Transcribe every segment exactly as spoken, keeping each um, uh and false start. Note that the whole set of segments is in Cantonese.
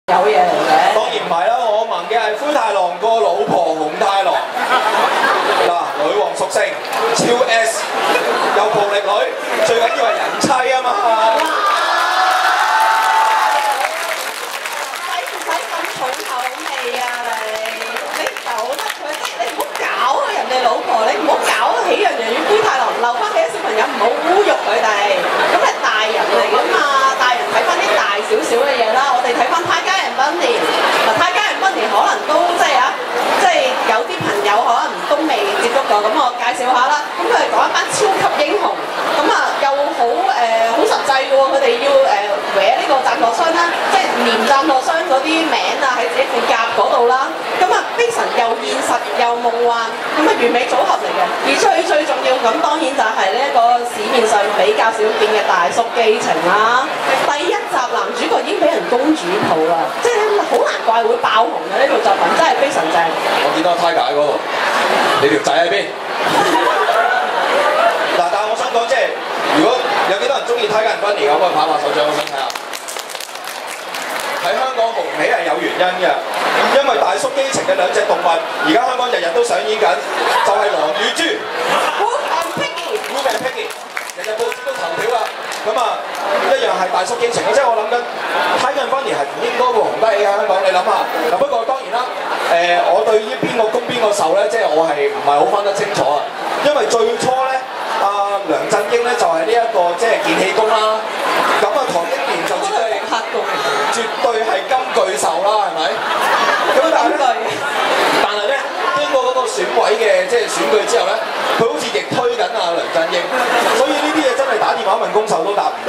有嘢嚟嘅。 當然唔係啦，我問嘅係灰太狼個老婆紅太狼。嗱，女王屬性超 S， 有暴力女，最緊要係人妻啊嘛。 使唔使咁重口味啊你？你由得佢，即係你唔好搞人哋老婆，你唔好搞起人哋與灰太狼，留翻俾啲小朋友，唔好侮辱佢哋。咁係大人嚟㗎嘛，大人睇翻啲大少少嘅嘢啦。我哋睇翻泰家人Bunny，嗱泰家人Bunny可能都即係啊，即係有啲朋友可能都未接觸過，咁我介紹下啦。咁佢哋講一班超級英雄，咁啊又好誒好實際嘅喎，佢哋要誒搲呢個贊助商啦，即係連贊助商嗰啲名啊喺自己副甲嗰度啦。咁啊非常又現實又夢幻，咁啊完美組合嚟嘅。而最最重要咁當然就係呢一個市面上比較少見嘅大叔基情啦。第一集男主角已經俾人公主抱啦，即係好難怪會爆紅嘅呢套作品，真係非常正。 我見到泰架喺嗰度，你條仔喺邊？嗱，但係我想講即係，如果有幾多人中意泰家人Bunny嘅，可唔可以拍拍手掌？我想睇下。喺香港紅起係有原因嘅，因為大叔基情嘅兩隻動物，而家香港日日都上演緊，就係狼與豬。 Wolf and Piggy。 Wolf and Piggy，日日報紙都頭條啦。咁啊，一樣係大叔基情嘅，即係我諗緊泰家人Bunny係唔應該會紅得起喺香港，你諗下。嗱不過當然啦，誒、呃、我對於邊個攻邊個受咧，即係我係唔係好分得清楚啊。因為最初咧，阿、梁振英咧就係呢一個即係健氣功啦。咁啊，唐英年就絕對係黑工， 絕對係金句受啦，係咪？咁但係咧，但係咧，經過嗰個選委嘅即係選舉之後咧，佢好似逆推緊阿梁振英，所以呢啲嘢真係打電話問公受都答唔到。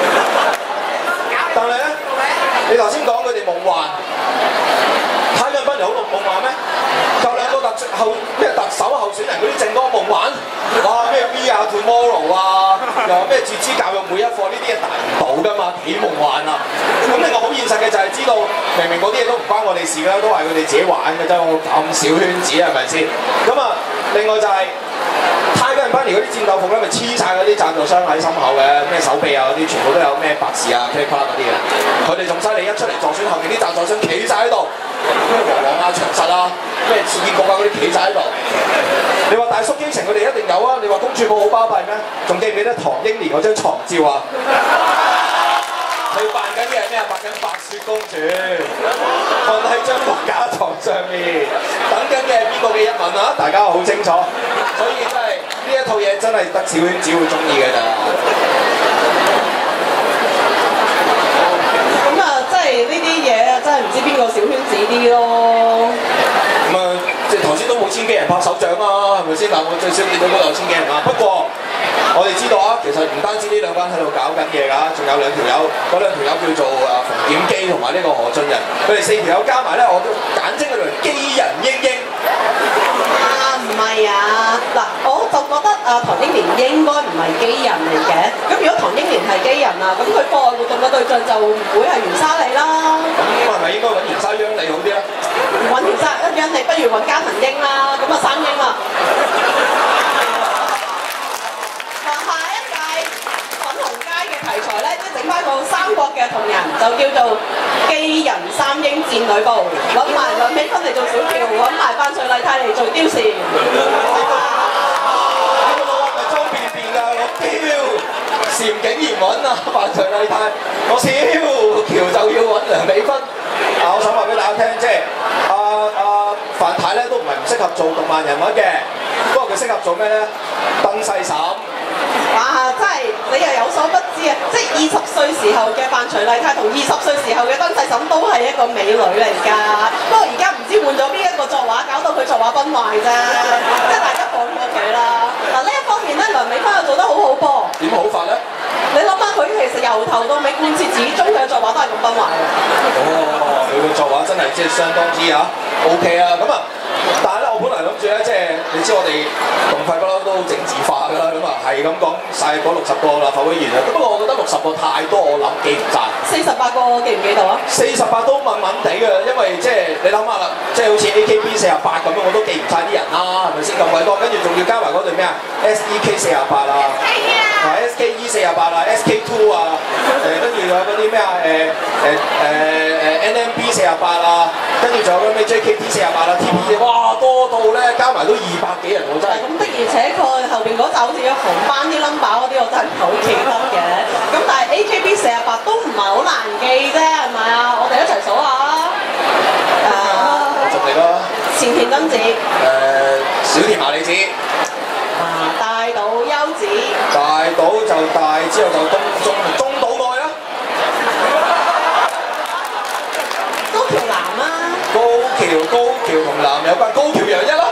但係咧，你頭先講佢哋夢幻，泰家人Bunny好夢幻咩？夠兩個特候咩特首候選人嗰啲政綱夢幻，哇咩 We Are Tomorrow 啊，又話咩自資教育每一課呢啲嘢達唔到㗎嘛，幾夢幻啊！咁另外好現實嘅就係知道，明明嗰啲嘢都唔關我哋事啦，都係佢哋自己玩嘅啫，我咁小圈子係咪先？咁啊，另外就係、是。泰家人Bunny嗰啲戰鬥服咧，咪黐晒嗰啲贊助商喺心口嘅，咩手臂啊嗰啲，全部都有咩白事啊、K 卡嗰啲嘅。佢哋仲犀利，一出嚟助選，後面啲贊助商企晒喺度，咩黃黃啊、長實啊、咩市建局啊嗰啲企晒喺度。你話大叔基情佢哋一定有啊？你話公主抱好巴閉咩？仲記唔記得唐英年嗰張床照啊？佢扮緊嘅係咩啊？扮緊白雪公主，瞓喺張碌架床上面，等緊嘅係邊個嘅一吻啊？大家好清楚，所以真係呢一套嘢真係得小圈子會中意嘅咋。 咁啊，即係呢啲嘢真係唔知邊個小圈子啲咯。 咁啊，即係頭先都冇千幾人拍手掌啊，係咪先？但我最少見到嗰度有千幾人啊。不過我哋知道啊，其實唔單止呢兩班喺度搞緊嘢㗎，仲有兩條友，嗰兩條友叫做啊馮檢基同埋呢個何俊仁，佢哋四條友加埋咧，我都簡稱佢哋為基人英英。 啊，唔係啊，嗱，我就覺得啊，唐英年應該唔係基人嚟嘅。咁如果唐英年係基人啊，咁佢課外活動嘅對象就唔會係袁莎莉啦。 咁係咪應該揾袁莎央莉好啲咧？ 揾袁莎央莉不如揾加藤英啦，咁啊三英啦。題材咧，即係整翻個三國嘅同人，就叫做基人三英戰呂布，揾埋梁美芬嚟做小喬，揾埋范徐麗泰嚟做貂蟬。 我咪裝便便㗎，我貂蟬竟然揾啊范徐麗泰，我小喬就要揾梁美芬。啊，我想話俾大家聽，即係阿阿范太咧都唔係唔適合做動漫人物嘅，不過佢適合做咩咧？燈西嬸。 哇！真係你又有所不知啊！即係二十歲時候嘅范徐麗泰同二十歲時候嘅燈細嬸都係一個美女嚟㗎。不過而家唔知換咗邊一個作畫，搞到佢作畫崩壞啫。即係大家放過佢啦。嗱呢一方面咧，梁美芬又做得好好噃。 點好法咧？ 你諗下佢其實由頭到尾貫徹始終佢嘅作畫都係咁崩壞嘅。 哦，佢嘅作畫真係即係相當之啊 OK 啊咁啊！但係咧，我本來諗住咧，即係你知我哋動費不嬲都好政治化㗎啦，咁啊係咁講晒嗰六十個立法會議員啊。不過我覺得六十個太多，我諗記唔晒。 四十八個記唔記到啊？ 四十八都問問地嘅，因為即係你諗下啦，即係好似 A K B 四十八咁樣，我都記唔晒啲人啦，係咪先咁鬼多？跟住仲要加埋嗰隊咩啊 ？S E K 四十八啊，啊 S K E 四十八啊 ，S K Two 啊，誒跟住仲有嗰啲咩啊？誒誒誒誒 N M B 四十八啊，跟住仲有嗰咩 J K T 四十八啊 ，T P 哇多到咧，加埋都二百幾人喎，真係。 咁的而且確後邊嗰集好似有紅班啲 number 嗰啲，我真係唔係好記得嘅。咁但係 A K B 四十八都唔係好難記啫，係咪啊？我哋一齊數下啊！誒， 就嚟咯。 前田真子。 誒，小田麻里子。 啊，大島優子。 大島就大，之後就東中中島愛啦。 高橋藍啊。 高橋高橋同藍有關，高橋陽一啦。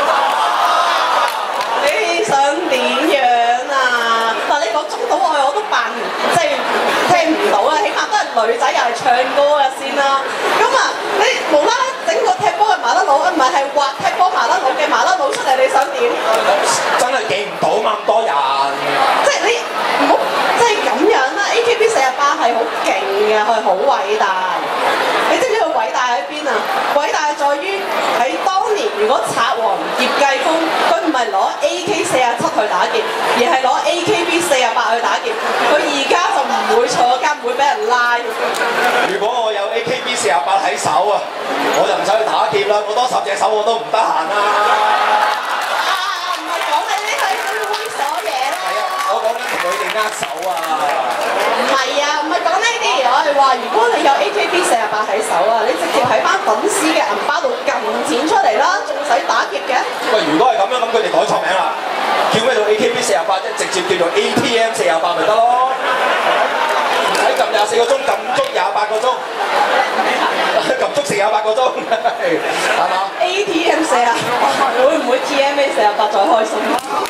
你想點樣啊？嗱，你講中島愛我都扮即係聽唔到啊，起碼都係女仔又係唱歌嘅先啦。咁啊，你無啦啦整個踢波嘅麻甩佬，唔係係滑踢波麻甩佬嘅麻甩佬出嚟，你想點？ 真係記唔到嘛咁多人。 即係你唔好即係咁樣啦。A K B 四十八係好勁嘅，佢係好偉大。你知唔知佢偉大喺邊啊？偉大在於喺當年，如果賊王葉繼風，佢唔係攞 A K 四十七去打劫，而係攞 A K B 四十八去打劫，佢而家就唔會坐監，唔會俾人拉。 如果我有 A K B 四十八喺手啊，我就唔使去打劫啦，我多十隻手我都唔得閒啦。 啊，唔係講你呢啲猥瑣嘢啦。 係啊，我講緊同佢哋握手啊。 唔係啊，唔係講呢啲，我係話如果你有 A K B 四十八喺手啊，你直接喺班粉絲嘅銀包度撳錢出嚟啦，仲使打劫嘅？ 喂，如果係咁樣，咁佢哋改錯名啦，叫咩做 A K B 四十八啫？直接叫做 A T M 四十八咪得咯。唔使撳廿四個鐘，撳足廿八個鐘，撳足成廿八個鐘，係嘛 ？A T M 四啊，會唔會 T M A 四十八再開心？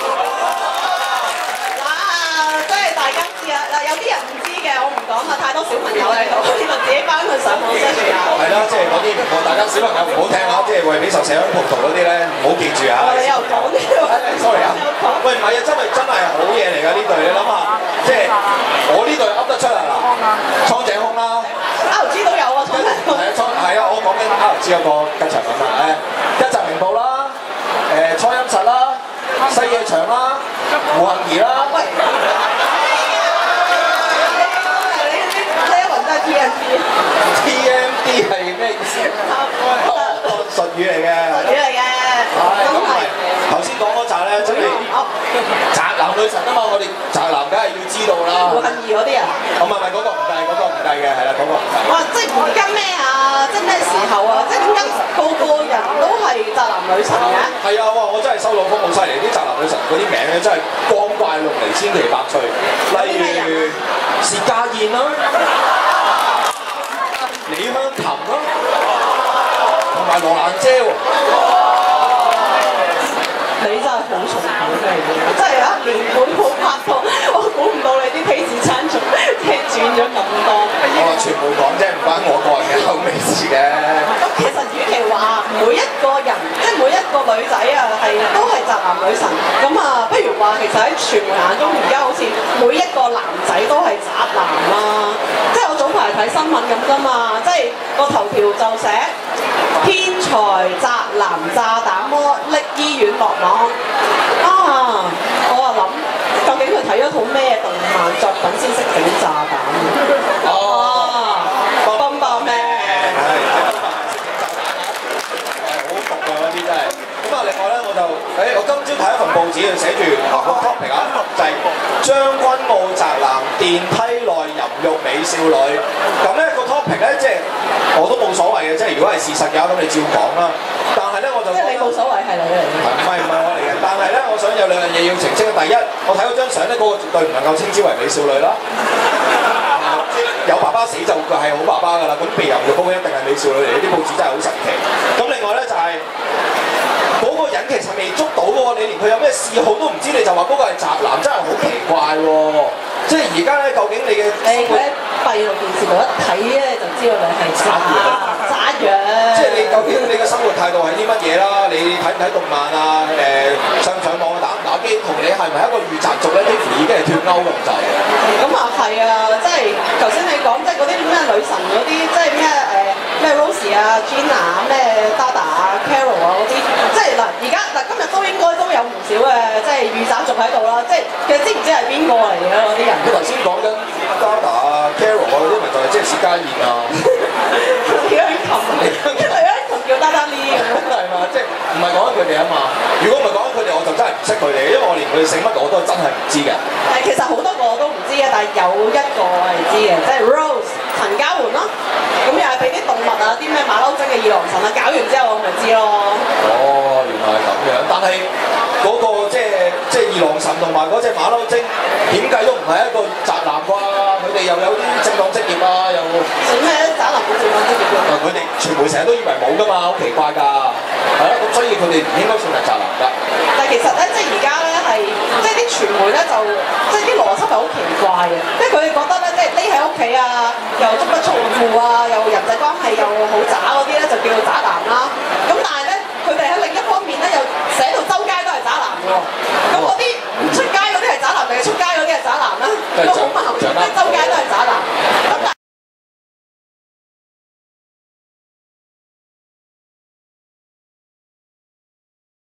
嗱，有啲人唔知嘅，我唔講啦，太多小朋友喺度，呢個自己翻去上網 search 下。 係啦，即係嗰啲唔好，大家小朋友唔好聽啊，即係為俾受社會荼毒嗰啲咧，唔好記住啊。 你又講呢個 ？sorry 啊。喂，唔係啊，真係真係好嘢嚟㗎呢隊，你諗下，即係我呢隊噏得出啊嗱，蒼井空啦 ，R G 都有啊，蒼井空。 係啊，蒼係啊，我講緊 R G 嗰個吉祥物啊，誒，一澤明步啦，誒，初音實啦，西野長啦，胡杏兒啦。喂。 T M D，T M D 係咩意思？術語嚟嘅。術語嚟嘅。 咁係頭先講嗰扎咧，真係宅男女神啊嘛！我哋宅男梗係要知道啦。 胡杏兒嗰啲啊？ 我唔係唔係嗰個唔計，嗰個唔計嘅，係啦嗰個。 哇！即係而家咩啊？即係咩時候啊？即係點解個個人都係宅男女神嘅？ 係啊！哇！我真係收到風好犀利，啲宅男女神嗰啲名咧真係光怪陸離、千奇百趣。例如薛家燕啦。李香琴啦，同埋羅蘭姐喎， 你真係好重口味嘅，真係啊！連本冇拍拖，我估唔到你啲 taste 餐仲即係轉咗咁多。 我話全部講啫，唔關我個人嘅口味事嘅。 咁其實與其話每一個人，即係每一個女仔啊，係都係宅男女神，咁啊，不如話其實喺傳媒眼中，而家好似每一個男仔都係宅男啦。即係我早排睇新聞咁啫嘛，即係個頭條就寫天才宅男炸彈魔拎醫院落網啊！我啊諗，究竟佢睇咗套咩動漫作品先識整炸彈？哦，bomb bomb man， 係好毒㗎嗰啲真係。咁啊，另外咧我就，誒我今朝睇一份報紙，佢寫住個 topic 啊，就係將軍澳宅男電梯內淫辱美少女。咁咧個 topic 咧即係我都冇所謂嘅，即係如果係事實嘅話，咁你照講啦。但係咧我就即係你冇所謂係你嚟嘅。 唔係唔係我嚟嘅，但係咧我想有兩樣嘢要澄清。第一，我睇嗰張相咧，嗰個絕對唔能夠稱之為美少女啦。有爸爸死就係好爸爸㗎啦，咁被淫辱嗰個一定係美少女嚟，啲報紙真係好神奇。咁另外咧就係、是、嗰、那個人其實未捉到喎，你連佢有咩嗜好都唔知，你就話嗰個係宅男，真係好奇怪喎！即係而家咧，究竟你嘅你佢喺閉路電視度一睇咧，就知道你係宅宅樣。 即係你究竟你嘅生活態度係啲乜嘢啦？你睇唔睇動漫啊？誒、呃，上唔上網打唔打機同你係咪一個御宅族咧，幾乎已經係脫鈎咁滯嘅。 咁啊係啊，即係頭先你講即係嗰啲咩女神嗰啲，即係咩誒咩 Rosie 啊、Gina 啊、咩 Dada 啊、Carol 啊嗰啲，即係嗱而家嗱今日都應該都有唔少嘅即係御宅族喺度啦，即係其實知唔知係邊個嚟嘅嗰啲人？ 佢頭先講緊 Dada 啊、Carol 啊嗰啲，咪就係即係薛家燕啊。 李香琴啊，因為咧同叫 Dada Lee 咁樣。 係嘛？即係唔係講緊佢哋啊嘛？如果唔係講緊佢哋，我就真係唔識佢哋，因為我連佢哋姓乜我都真係唔知嘅。 誒，其實好多個我都唔知嘅，但係有一個我係知嘅，即係 Rose 陳嘉媛咯。咁又係俾啲動物啊，啲咩馬騮精嘅二郎神啊，搞完之後我咪知咯。 哦，原來係咁樣，但係嗰、個即係即係二郎神同埋嗰隻馬騮精，點計都唔係一個宅男啩？佢哋又有啲正當職業啊，又算咩宅男冇正當職業嘅？ 佢哋傳媒成日都以為冇㗎嘛，好奇怪㗎。係啦，咁所以佢哋唔應該算係宅男㗎。 但係其實咧，即係而家咧係，即係啲傳媒咧就，即係啲邏輯係好奇怪嘅，即係佢哋覺得咧，即係匿喺屋企啊，又足不出戶啊，又人際關係又好渣嗰啲咧，就叫做渣男啦。咁但係咧，佢哋喺另一方面咧，又寫到周街都係渣男嘅喎。咁嗰啲